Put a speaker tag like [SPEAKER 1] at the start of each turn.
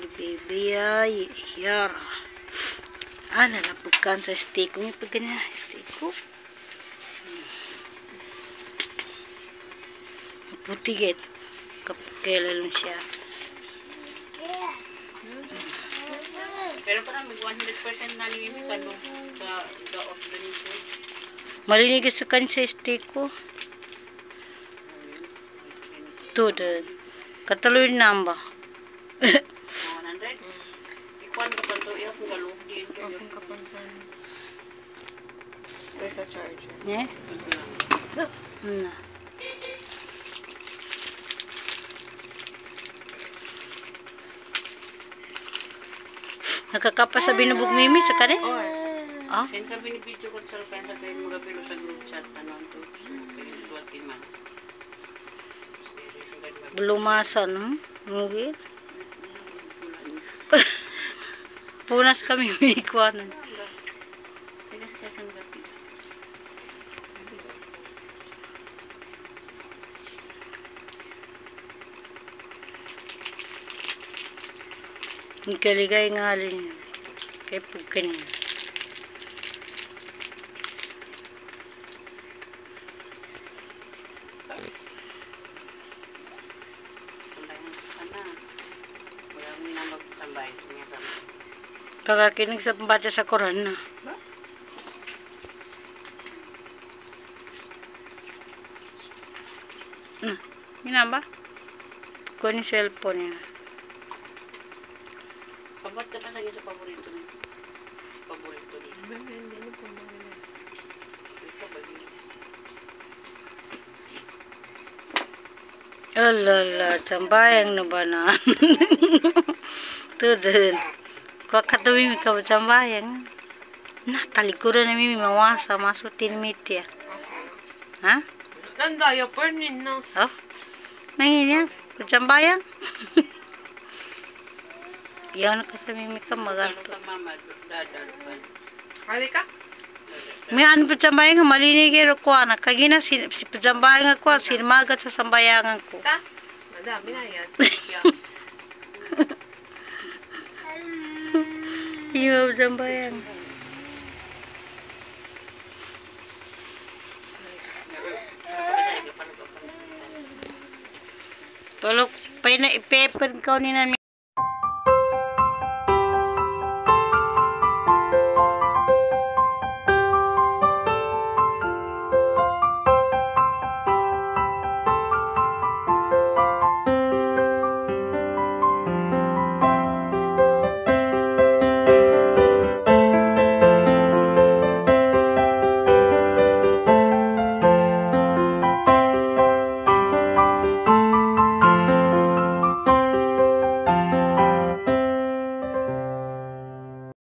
[SPEAKER 1] Baby ay IARRA. Nalapugkan sa steak ko. May pagkanya steak ko. Putigit. Kapagkailan siya.
[SPEAKER 2] Pero parang may 100% nalimit ka doon sa off the nito.
[SPEAKER 1] Malinig sa kanya sa steak ko. Ito din. Kataloy namba.
[SPEAKER 2] 100? Ikuan ko pa ito. Iya kung galo.
[SPEAKER 3] Kung kapansan. There's a charger.
[SPEAKER 1] Ne? Na. Nakakapa sa binubog mimi sa kanya? Ah?
[SPEAKER 2] Sen ka binibidyo ko sa kanya sa kayo mga bilo sa group chat. Ano ito? Kaya 20 months.
[SPEAKER 1] Bulumasan, no? Mungkin. Punas kami may ikuanan.
[SPEAKER 2] Tigas ka sa gabi.
[SPEAKER 1] Ikaligay nga alin. Kaya pagkanin. Kakakinig sa pambata sa Quran na. Yun ba? Kunin cellphone niya.
[SPEAKER 2] Pabat ka pa sa isa paborito niya. Paborito niya.
[SPEAKER 3] Hindi mo po mga
[SPEAKER 2] Ito ba yun?
[SPEAKER 1] Alala, tambayang na ba na? Tudun. Kung katabi mi ka ba tambayang? Talikuran na mi mawasa, masutin miti ya. Ha?
[SPEAKER 3] Nandaya pa rin na.
[SPEAKER 1] Oh? Nangin yan? Kung tambayang? Iyaw na ka sa mimi ka maganto.
[SPEAKER 2] Ano ka mama? Dadal pa.
[SPEAKER 3] Kali ka?
[SPEAKER 1] May ano pa tambayang nga malinig yung kuha na. Kagina si tambayang ako, sinimagat sa sambayangan ko.
[SPEAKER 3] Ta? Madami na yan.
[SPEAKER 1] Iyo tambayang. Tulog pa na ipeper ko ni